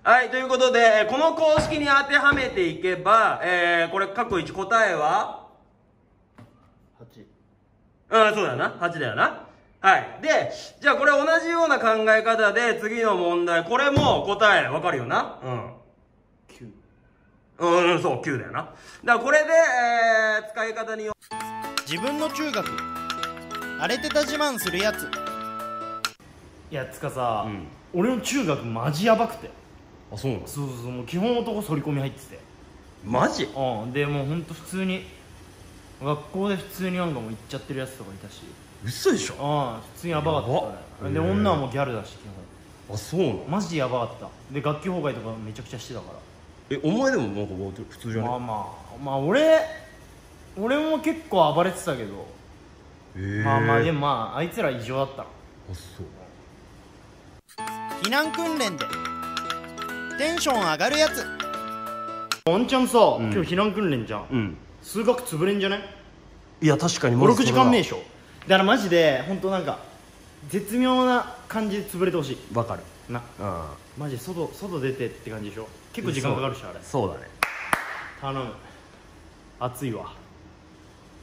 はい、ということで、この公式に当てはめていけば、これ、過去1答えは 8。 うん、そうだよな。8だよな。はい。で、じゃあこれ同じような考え方で、次の問題、これも答えわかるよな。 9。 そう、9だよな。だからこれで、使い方によ自分の中学荒れてた自慢するやつ。 いやつかさ、俺の中学マジやばくて。 あ、そうなの？ そうもう基本男反り込み入ってて。 マジ？ でもうほんと普通に学校で普通になんかもう行っちゃってるやつとかいたし。 嘘でしょ？ 普通にやばかったね。で女はもうギャルだし基あ、そうなの？ 本マジやばかった。で楽器崩壊とかめちゃくちゃしてたから。 お前でもなんか普通じゃね？ まあ俺も結構暴れてたけど、でもあいつら異常だったの。 あ、そう。 避難訓練でテンション上がるやつ。 ワンチャンさ、今日避難訓練じゃん。数学潰れんじゃない？ いや、確かに 56時間目でしょ。だからマジで本当なんか絶妙な感じで潰れてほしい。 わかるな。マジ外出てって感じでしょ。結構時間かかるしあれ。 そうだね。 頼む。熱いわ。